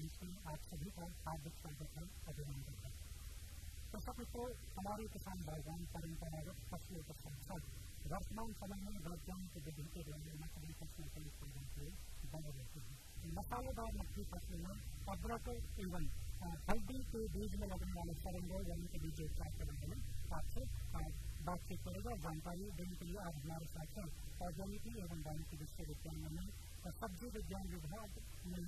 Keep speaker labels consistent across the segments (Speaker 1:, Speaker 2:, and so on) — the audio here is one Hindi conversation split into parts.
Speaker 1: इसमें आप सभी का हार्दिक स्वागत है, अभिनंदन है। तो सब तो हमारे किसान बागवान परंपरागत फसलों के साथ साथ वर्तमान समय में वैज्ञानिक विधि के द्वारा नकली फसलों के उत्पादन के बने रहते हैं। मसालेदार नकली फसलों में अदरक एवं हल्दी के बीज में लगने वाले सरंगों यानी कि बीजोपचार के बारे में आपसे बातचीत करेगा। जानकारी देने के लिए आज हमारे साथ हैं औद्योगिकी एवं वानिकी विश्वविद्यालय में सब्जी विज्ञान विभाग में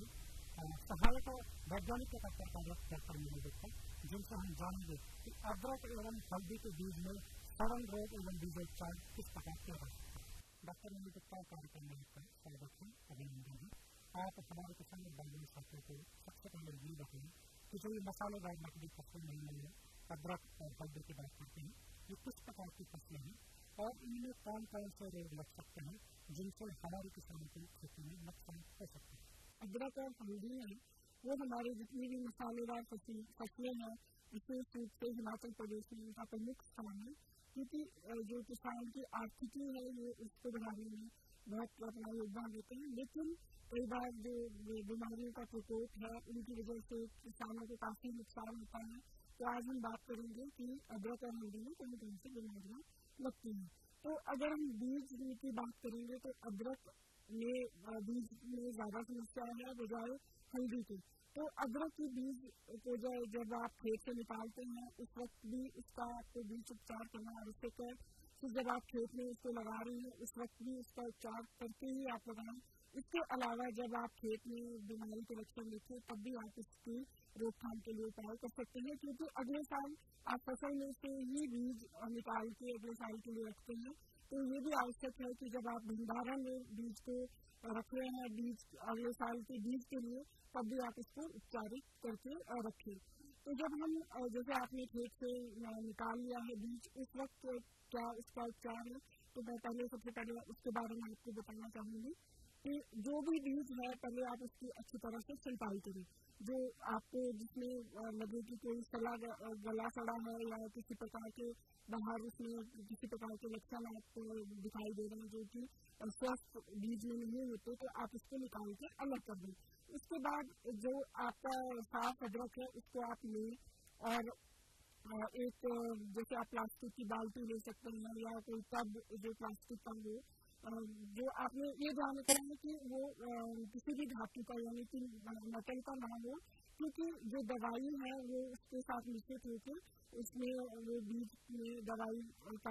Speaker 1: सहायक वैज्ञानिक का कार्यरत डॉक्टर मनोजित है, जिनसे हम जानेंगे कि अदरक एवं हल्दी के बीज में सड़न रोग एवं बीजोपचार किस प्रकार किया जा सकता है। डॉक्टर मनोजित का कार्यक्रम में आपका स्वागत है, अभिनंदन है। आप हमारे किसान बागवान साथियों को सबसे पहले ये बताएं कि जो ये मसालेदार नकली फसलें में अदरक और हल्दी की बात करते हैं, ये किस प्रकार की फसलें हैं और इनमें कौन कौन से रोग लग सकते हैं जिनसे हमारे किसानों की खेती में नुकसान हो सकता है।
Speaker 2: अदरक और हल्दी है वो हमारे जितनी भी मसालेदार फसलें हैं, विशेष रूप से हिमाचल प्रदेश में इनका प्रमुख स्थान है, क्योंकि जो किसान की आर्थिकी है वो उसको बढ़ाने में बहुत अपना योगदान देते हैं। लेकिन कई बार जो बीमारियों का प्रकोप है उनकी वजह से किसानों को काफी नुकसान होता है। तो आज हम बात करेंगे कि अदरक और हल्दी में कौन कौन सी बीमारियां लगती हैं। तो अगर हम बीज की बात करेंगे तो अदरक में बीज में ज्यादा समस्या है बजाय हल्दी की। तो अदरक की बीज को जब आप खेत से निकालते हैं उस वक्त भी इसका आपको बीज उपचार करना आवश्यक है। फिर जब आप खेत में इसको लगा रहे हैं उस वक्त भी इसका उपचार करके ही आप लगाएं। इसके अलावा जब आप खेत में बीमारी के लक्षण देखें तब भी आप इसकी रोकथाम के लिए उपाय कर सकते हैं, क्योंकि अगले साल आप फसल में से ही बीज निकाल के अगले साल के लिए रखते हैं। तो ये भी आवश्यक है कि जब आप भंडारण में बीज को रख रहे हैं बीज अगले साल के बीज के लिए, तब भी आप इसको उपचारित करके रखें। तो जब हम जैसे आपने खेत से निकाल लिया है बीज, उस वक्त क्या उसका उपचार है, तो मैं सबसे पहले उसके बारे में आपको बताना चाहूंगी कि जो भी बीज है पहले आप उसकी अच्छी तरह से सिंचाई करें। जो आपको जिसमें लगे कि कोई गला सड़ा है या किसी प्रकार के बाहर उसमें किसी प्रकार के लक्षण आपको दिखाई दे रहे हैं जो कि स्वस्थ बीज में नहीं होते, तो आप इसको निकाल के अलग कर दें। उसके बाद जो आपका साफ अदरक है उसको आप लें और एक जैसे आप प्लास्टिक की बाल्टी ले सकते हैं या कोई टब जो प्लास्टिक का हो, जो आपने ये ध्यान रखना है कि वो किसी भी धातु का यानी कि मेटल का ना हो, क्योंकि जो दवाई है वो उसके साथ मिश्रित होकर उसमें वो बीज में दवाई का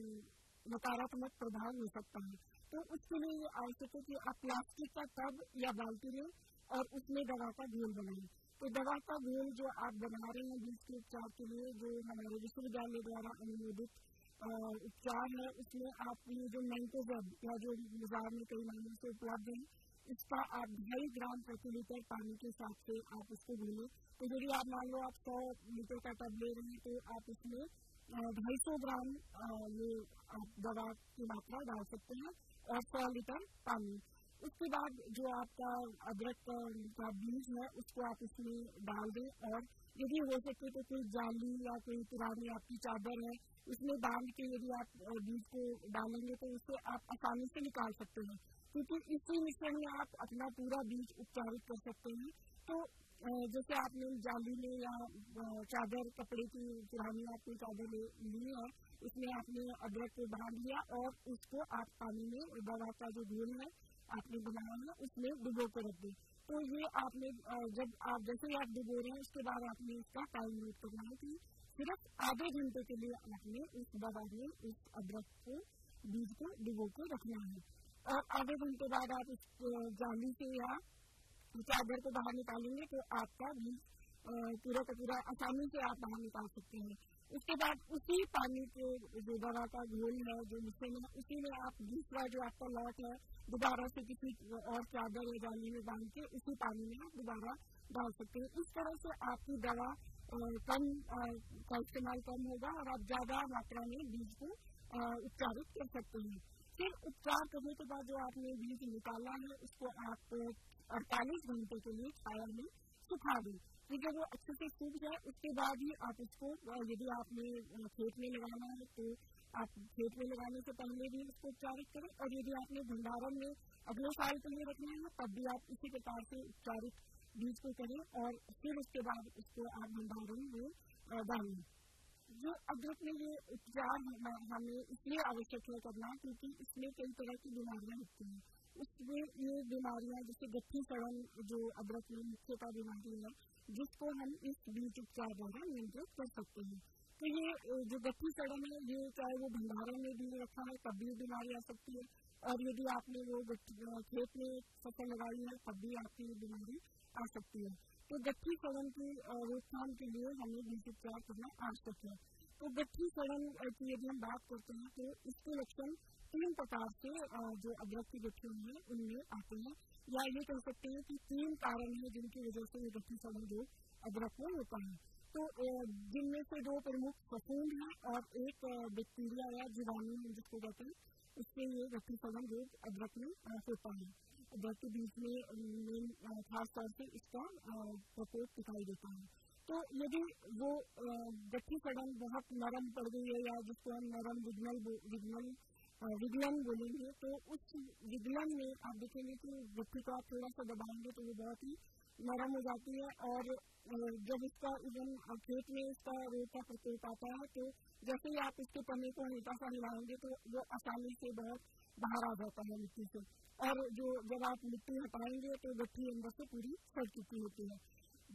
Speaker 2: नकारात्मक प्रभाव हो सकता है। तो उसके लिए ये आवश्यक है कि आप प्लास्टिक का टब या बाल्टी लें और उसमें दवा का घोल बनाएं। तो दवा का घोल जो आप बना रहे हैं बीज के उपचार के लिए, जो हमारे विश्वविद्यालय द्वारा अनुमोदित उपचार है, उसमें आप ये जो मैंकोजेब या जो बाजार में कई नामों से उपलब्ध है, इसका आप 2.5 ग्राम प्रति लीटर पानी के साथ से आप उसको घोलें। तो यदि आप मान लो आप 100 लीटर का टब ले रहे हैं तो आप इसमें 250 ग्राम ये आप दवा की मात्रा डाल सकते हैं और 100 लीटर पानी। उसके बाद जो आपका अदरक का बीज है उसको आप इसमें डाल दें और यदि हो सके तो कोई जाली या कोई पुरानी आपकी चादर है उसमें बांध के यदि आप बीज को डालेंगे तो उससे आप आसानी से निकाल सकते हैं, क्योंकि इसी मिश्रण में आप अपना पूरा बीज उपचारित कर सकते हैं। तो जैसे आपने जाली में या चादर कपड़े की पुरानी आपने चादर ली है, उसमें आपने अदरक को बांध लिया और उसको आप पानी में दवा का जो घोल है आपने बनाया है उसमें डुबो कर रख दें। तो ये आपने जब आप जैसे ही आप डुबो रहे हैं उसके बाद आपने इसका टाइम नोट करना है कि सिर्फ आधे घंटे के लिए आपने उस दवा में उस अदरक को बीज को डुबो के रखना है और आधे घंटे बाद आप उस जाली से या चादर को बाहर निकालेंगे तो आपका बीज पूरा का पूरा आसानी से आप बाहर निकाल सकते हैं। उसके बाद उसी पानी के जो दवा का घोल है जो मिश्रण है उसी में आप दूसरा जो आपका लॉट है दोबारा से किसी और चादर या जाली में बांध के उसी पानी में आप दोबारा डाल सकते हैं। इस तरह से आपकी दवा कम का इस्तेमाल कम होगा और आप ज्यादा मात्रा में बीज को उपचारित कर सकते हैं। फिर उपचार करने के बाद जो आपने बीज निकाला है उसको आप 48 घंटे के लिए छाया में सुखा दें। फिर जब वो अच्छे से सूख जाए उसके बाद ही आप इसको यदि आपने खेत में लगाना है तो आप खेत में लगाने से पहले भी इसको उपचारित करें और यदि आपने भंडारण में अगले साल के लिए रखना है तब भी आप इसी प्रकार से उपचारित बीज को करें और फिर उसके बाद उसको आप भंडारण में डालें। जो अदरक में ये उपचार हमें इसलिए आवश्यक है करना क्योंकि इसमें कई तरह की बीमारियां होती हैं। उसमें ये बीमारियां जैसे गठरी सड़न जो अदरक में मुख्यतः बीमारी है जिसको हम इस बीज उपचार द्वारा नियंत्रित कर सकते हैं। तो ये जो गठरी सड़न है ये चाहे वो भंडारण में भी रखा है तब भी बीमारी आ सकती है और यदि आपने वो खेत में फसल लगाई है तब भी आपकी बीमारी आ सकती है। तो गठरी सड़न की रोकथाम के लिए हमें बीज उपचार करना आवश्यक है। तो गठरी सड़न की यदि हम बात करते हैं तो इसके लक्षण 3 प्रकार से जो अदरक की गठरी है उनमें आते हैं या ये कह सकते हैं कि 3 कारण हैं जिनकी वजह से ये गठरी सड़न रोग अदरक में होता है। तो जिनमें से 2 प्रमुख फफूंद हैं और एक बैक्टीरिया या जीवाणु जिसको कहते हैं इससे ये गठरी सड़न रोग अदरक में होता है। अदरक के बीच में खास तौर से इसका प्रकोप दिखाई देता है। तो यदि वो गठरी सड़न बहुत नरम पड़ गई है या जिसको हम नरम विगलन बोलेंगे तो उस विगलन में आप देखेंगे कि गठरी को आप थोड़ा सा दबाएंगे तो वो बहुत ही नरम हो जाती है और जब इसका इवन खेत में इसका रोग का प्रकोप आता है तो जैसे ही आप इसके तने को हल्का सा हिलाएंगे तो वो आसानी से बहुत बाहर आ जाता है मिट्टी से और जो जब आप मिट्टी हटाएंगे तो गठरी अंदर से पूरी सड़ चुकी होती है।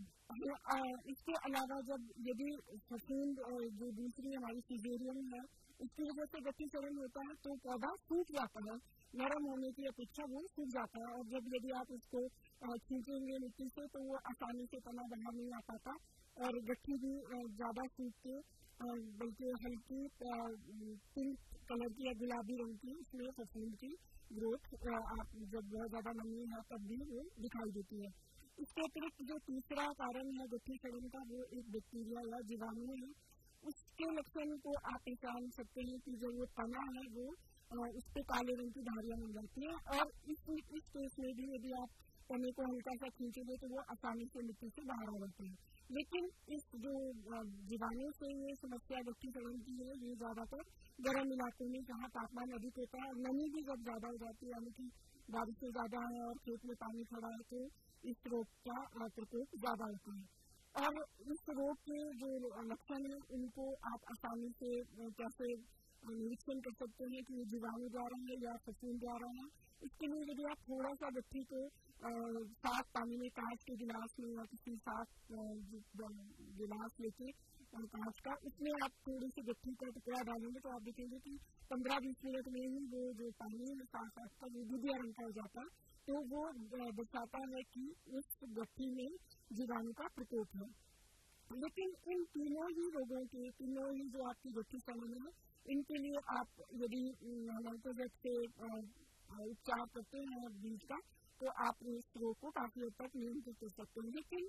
Speaker 2: इसके अलावा जब यदि फफूंद जो दूसरी हमारी फिजेरियम है इसकी वजह से गठरी सड़न होता है तो पौधा सूख जाता है, नरम होने की अपेक्षा वो सूख जाता है और जब यदि आप उसको खींचेंगे मिट्टी से तो वो आसानी से तना बाहर नहीं आ पाता और गठरी भी ज्यादा सूख के बल्कि हल्की पिंक कलर की या गुलाबी रंग की इसमें फफूंद की ग्रोथ आप जब बहुत ज्यादा नमी है तब भी वो दिखाई देती है। इसके अतिरिक्त जो तीसरा कारण है गठरी सड़न का वो एक बैक्टीरिया या जीवाणु है। उसके लक्षण को आप पहचान सकते हैं कि जो वो तना है वो उस पर काले रंग की धारियां मिल जाती है और इस केस में भी यदि आप तने को हल्का सा खींचेंगे तो वो आसानी से मिट्टी से बाहर आ जाते हैं। लेकिन इस जो जीवाणु से ये समस्या गठरी सड़न की है ये ज्यादातर गर्म इलाकों में जहाँ तापमान अधिक होता है और नमी भी जब ज्यादा हो जाती है यानी कि बारिशें ज्यादा है और खेत में पानी खड़ा है तो इस रोग का प्रकोप ज्यादा होता है। और इस रोग के जो लक्षण है उनको आप आसानी से कैसे निरीक्षण कर सकते हैं कि जीवाणु द्वारा है या फफूंद द्वारा है। इसके लिए यदि आप थोड़ा सा गठरी को साफ पानी में कांच के गिलास में या किसी साफ गिलास लेके कांच का उसमें आप थोड़ी सी गठरी का टुकड़ा डालेंगे तो आप देखेंगे कि 15-20 मिनट में ही वो जो पानी है साफ का वो दूधिया रंग का हो जाता है तो वो दर्शाता है कि उस गठरी में जीवाणु का प्रकोप है। लेकिन इन तीनों ही रोगों के तीनों ही जो आपकी गठरी सड़न है इनके लिए आप यदि नाइट्रोजेट से उपचार करते हैं बीज का तो आप इस रोग को काफी हद तक नियंत्रित कर सकते हैं। लेकिन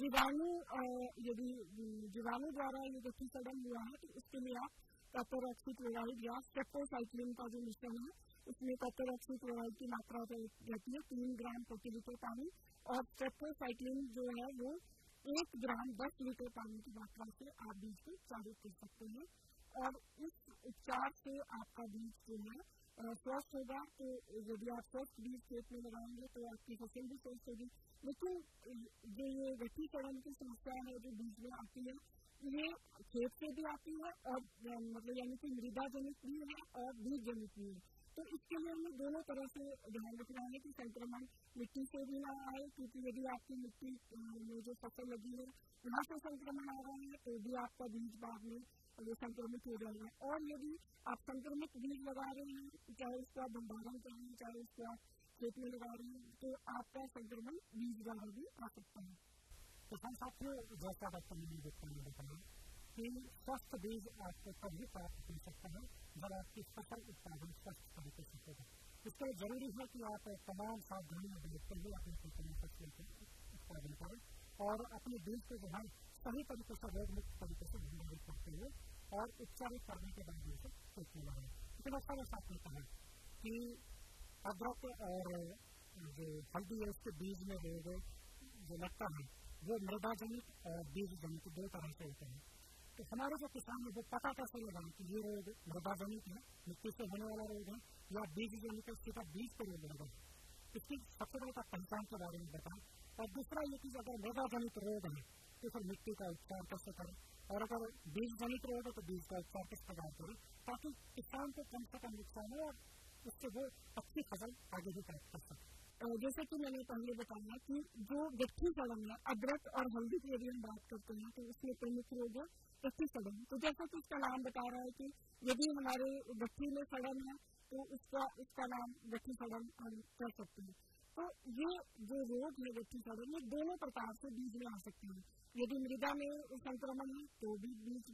Speaker 2: यदि जीवाणु द्वारा ये गठरी सड़न हुआ है तो उसके लिए आप कॉपर ऑक्सीक्लोराइड या स्ट्रेप्टोसाइक्लिन का जो मिश्रण है उसमें कॉपर ऑक्सीक्लोराइड की मात्रा रहती है 3 ग्राम प्रति लीटर पानी और स्ट्रेप्टोसाइक्लिन जो है वो 1 ग्राम 10 लीटर पानी की मात्रा से आप बीज को उपचारित कर सकते हैं और इस उपचार से आपका बीज जो है स्वस्थ होगा। तो यदि आप स्वस्थ बीज खेत में लगाएंगे तो आपकी फसल भी स्वस्थ होगी। लेकिन जो ये गठरी सड़न की समस्या है जो बीज में आती है ये खेत से भी आती है और मतलब यानी कि मृदा जनित भी है और बीज जनित भी है। तो इसके लिए हमें दोनों तरह से ध्यान रखना है कि संक्रमण मिट्टी से भी ना आए क्योंकि यदि आपकी मिट्टी में जो फसल लगी है वहाँ से संक्रमण आ रहा है तो भी आपका बीज बाद में वो संक्रमित हो जाएगा और यदि आप संक्रमित बीज लगा रहे हैं चाहे उसको आप भंडारण कर रहे हैं चाहे उसको आप खेत में लगा रहे हैं तो आपका संक्रमण बीज द्वारा भी आ सकता है।
Speaker 1: किसान साथियों जैसा डॉक्टर ने बताया कि स्वस्थ बीज आपको तभी प्राप्त हो सकता है जब आपकी फसल उत्पादन स्वस्थ तरीके से होगा। इसके लिए जरूरी है कि आप तमाम सावधानियां बरतते हुए अपनी फसल का उत्पादन करें और अपने बीज को जो है सही तरीके से रोग मुक्त तरीके से भंडारित करते हुए और उपचारित करने के बाद उसे खेत में लगाएं। लेकिन ऐसा साथ में कहा कि अदरक और जो हल्दी है उसके बीज में रोग जो लगता है वो मृदा जनित और बीज जनित 2 तरह से होते हैं। तो हमारे जो किसान है वो पता कैसे लगाएं कि ये रोग मृदा जनित है मिट्टी से होने वाला रोग है या बीज जनित है सीधा बीज पर रोग लगा। इसकी सबसे बड़ी पहचान के बारे में बताएं और दूसरा ये कि अगर मृदा जनित रोग है तो फिर मिट्टी का उपचार कैसे करें, और अगर बीज जनित रोग है तो बीज का उपचार किस प्रकार करें ताकि किसान को कम से कम नुकसान हो और उससे वो अच्छी फसल आगे भी प्राप्त कर सके।
Speaker 2: जैसे कि मैंने पहले बताया कि जो गट्ठी सड़न है, अदरक और हल्दी की यदि हम बात करते हैं तो उसमें प्रमुख रोग है गट्ठी सड़न। तो जैसा कि इसका नाम बता रहा है कि यदि हमारे गट्ठी में सड़न है तो इसका नाम गट्ठी सड़न हम कह सकते हैं। तो ये जो रोग है गट्ठी सड़न, ये दोनों प्रकार से बीज में आ सकते हैं। यदि मृदा में संक्रमण है तो भी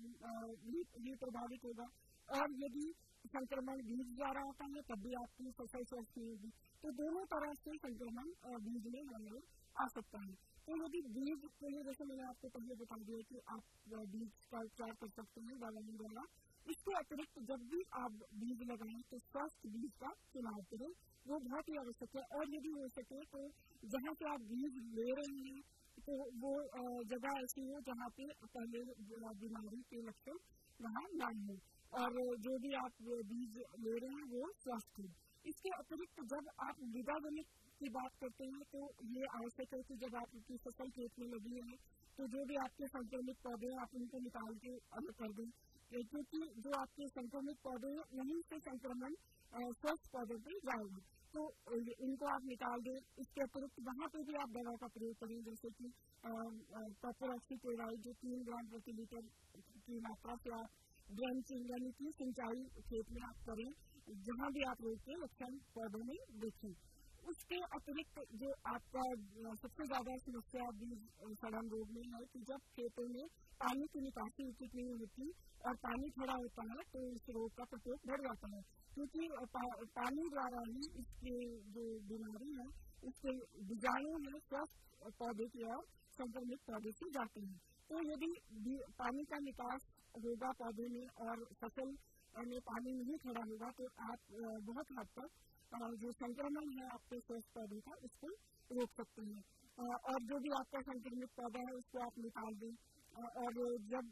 Speaker 2: बीज प्रभावित होगा, और यदि संक्रमण बीज द्वारा होता है तब भी आपकी फसल स्वस्थ नहीं होगी। तो दोनों तरह से संक्रमण बीज में हमारे आ सकता है। तो यदि बीज के लिए, जैसे मैंने आपको पहले बता दिया कि आप बीज का उपचार कर सकते हैं दवाइयों द्वारा। इसके अतिरिक्त जब भी आप बीज लगाएं तो स्वस्थ बीज का चुनाव करें, वो बहुत ही आवश्यक है। और यदि हो सके तो जहाँ से आप बीज ले रहे हैं तो वो जगह ऐसी हो जहाँ पे पहले बीमारी के लक्षण वहाँ ना हो, और जो भी आप बीज ले रहे हैं वो स्वस्थ हो। इसके अतिरिक्त जब आप मृदा जनित की बात करते हैं तो ये आवश्यक है कि जब आपकी फसल खेत में लगी है तो जो भी आपके संक्रमित पौधे हैं आप उनको निकाल के अलग कर दें, क्योंकि जो आपके संक्रमित पौधे हैं वहीं से संक्रमण स्वस्थ पौधों पर जाएगा, तो इनको आप निकाल दें। इसके अतिरिक्त वहाँ पे भी आप दवा का प्रयोग करें, जैसे कि कॉपर ऑक्सीक्लोराइड जो 3 ग्राम प्रति लीटर की मात्रा से आप ड्रेंचिंग यानी कि सिंचाई खेत में आप करें, जहाँ भी आप रोग के लक्षण पौधों में देखें। उसके अतिरिक्त जो आपका सबसे ज्यादा समस्या बीज सड़न रोग में है कि जब खेतों में पानी की निकासी उचित नहीं होती और पानी खड़ा होता है तो इस रोग का प्रकोप बढ़ जाता है, क्योंकि पानी द्वारा ही इसके जो बीमारी है उसके बीजाणु है स्वस्थ पौधे की ओर संक्रमित पौधे से जाते हैं। तो यदि पानी का निकास होगा पौधे में और फसल में पानी नहीं खड़ा होगा तो आप बहुत हद तक जो संक्रमण है आपके स्वस्थ पौधे का उसको रोक सकते हैं, और जो भी आपका संक्रमित पौधा है उसको आप निकाल दें। और जब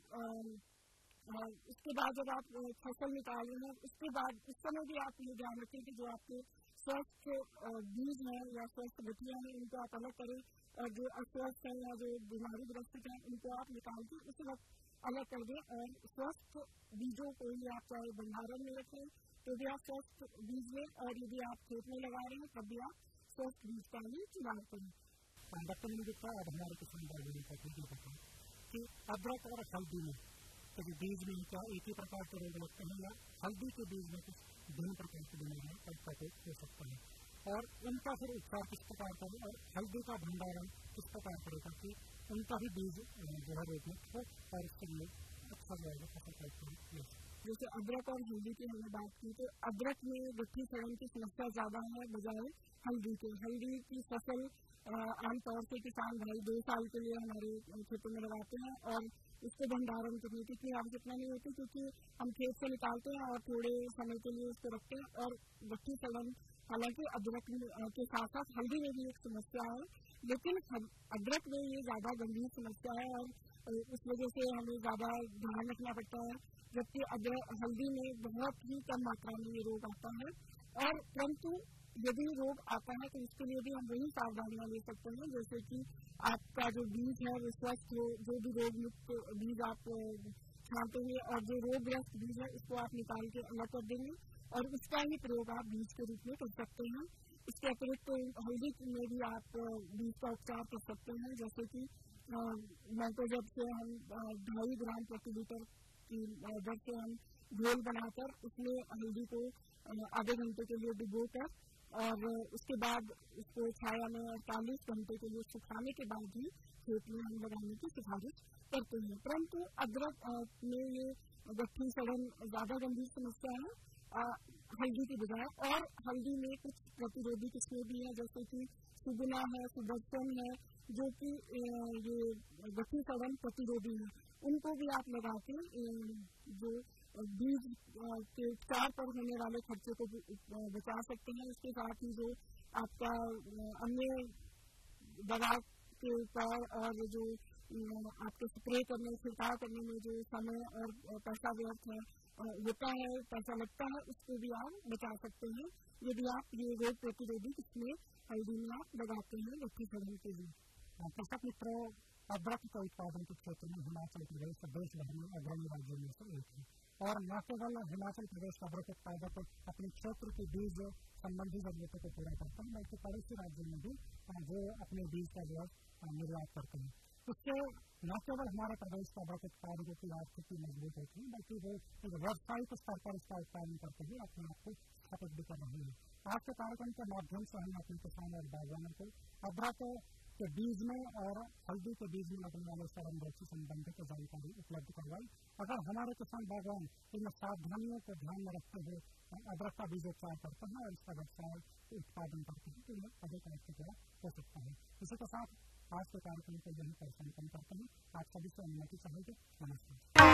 Speaker 2: उसके बाद जब आप फसल निकाल रहे हैं उसके बाद उस समय भी आप ये ध्यान रखें कि जो आपके स्वस्थ बीज हैं या स्वस्थ गठियाँ हैं उनको आप अलग करें, और जो अस्वस्थ हैं या जो बीमारी ग्रसित हैं उनको आप निकाल के उस वक्त अलग कर दें, और स्वस्थ बीजों को ही आप चाहे भंडारण में रखें तो भी आप स्वस्थ बीज लें, और यदि आप खेत में लगा रहे हैं तब भी आप स्वस्थ बीज का ही चुनाव करें।
Speaker 1: डॉक्टर ने देखा और हमारे किसान भाइयों को बताया कि अदरक और हल्दी में कभी बीज में क्या एक ही प्रकार के रोग लगते हैं या हल्दी के बीज में कुछ भिन्न प्रकार की बीमारियां का प्रकोप हो सकता है, और उनका फिर उपचार किस प्रकार करें और हल्दी का भंडारण किस प्रकार करें ताकि उनका भी बीज जो है रोगमुक्त हो और इसके लिए अच्छा जो है फसल का उपयोग।
Speaker 2: जैसे अदरक और हल्दी की हमने बात की तो अदरक में गट्ठी सड़न की समस्या ज्यादा है बजाय हल्दी के। हल्दी की फसल आमतौर से किसान भाई 2 साल के लिए हमारे खेतों में लगाते हैं और इसको भंडारण करने की इतनी आवश्यकता नहीं होती, क्योंकि हम खेत से निकालते हैं और थोड़े समय के लिए उसको रखते हैं। और गट्ठी सड़न हालांकि अदरक के साथ साथ हल्दी में भी एक समस्या है, लेकिन अदरक में ये ज्यादा गंभीर समस्या है और उस वजह से हमें ज्यादा ध्यान रखना पड़ता है, जबकि हल्दी में बहुत ही कम मात्रा में ये रोग आता है। और परंतु यदि रोग आता है तो उसके लिए भी हम वही सावधानियां ले सकते हैं, जैसे कि आपका जो बीज है वो स्वस्थ हो, जो भी रोग मुक्त बीज आप छांटे हुए और जो रोगग्रस्त बीज है उसको आप निकाल के अलग कर देंगे और उसका ही प्रयोग आप बीज के रूप में कर सकते हैं। इसके अतिरिक्त हल्दी में भी आप बीज का उपचार कर सकते हैं, जैसे कि नाइट्रोजन से हम 2.5 ग्राम प्रति लीटर की दर से हम घोल बनाकर उसमें हल्दी को आधे घंटे के लिए डुबोकर और उसके बाद उसको छाया में 48 घंटे के लिए सुखाने के बाद ही खेत में हम लगाने की सिफारिश करते हैं। परंतु अदरक में ये गट्ठी सड़न ज्यादा गंभीर समस्या है हल्दी की बजाय, और हल्दी में कुछ प्रतिरोधी किस्में भी हैं, जैसे कि सुगुना है, सुदर्शन है, जो कि ये गट्ठी सड़न प्रतिरोधी है। उनको भी आप लगा के जो बीज के उपचार पर होने वाले खर्चे को बचा सकते हैं। इसके साथ ही जो आपका अन्य दवा के ऊपर और जो आपके स्प्रे करने छिड़काव करने में जो समय और पैसा व्यर्थ होता है, पैसा लगता है, उसको भी आप बचा सकते हैं यदि आप ये रोग प्रतिरोधी किस्में हल्दी में आप लगाते हैं गट्ठी सड़न के लिए।
Speaker 1: कृषक मित्रों, अदरक के उत्पादन के क्षेत्र में हिमाचल प्रदेश देश भर में अग्रणी राज्यों में से एक है। और न केवल हिमाचल प्रदेश का अदरक उत्पादक अपने क्षेत्र की बीज संबंधी जरूरतों को पूरा करते हैं, बल्कि पड़ोसी राज्यों में भी वो अपने बीज का जो निर्यात करते हैं। इससे न केवल हमारे प्रदेश का अदरक उत्पादकों की आर्थिकी मजबूत होती है, बल्कि वो एक व्यावसायिक स्तर पर इसका उत्पादन करते हुए अपने आप को स्थापित भी कर रहे हैं। आज के कार्यक्रम के माध्यम से हम अपने किसानों और बागवानों को अदरक के बीज में और हल्दी के बीज में लगने वाले सड़न रोग से संबंधित जानकारी उपलब्ध करवाई। अगर हमारे किसान बागवान इन सावधानियों को ध्यान में रखते हुए अदरक का बीजोपचार करते हैं और इसका व्यवसाय उत्पादन करते हैं तो यह अधिक आर्थिक हो सकता है। इसी के साथ आज के कार्यक्रम को यहीं पर संपन्न करते हैं। आप सभी से अनुमति चाहेंगे। नमस्कार।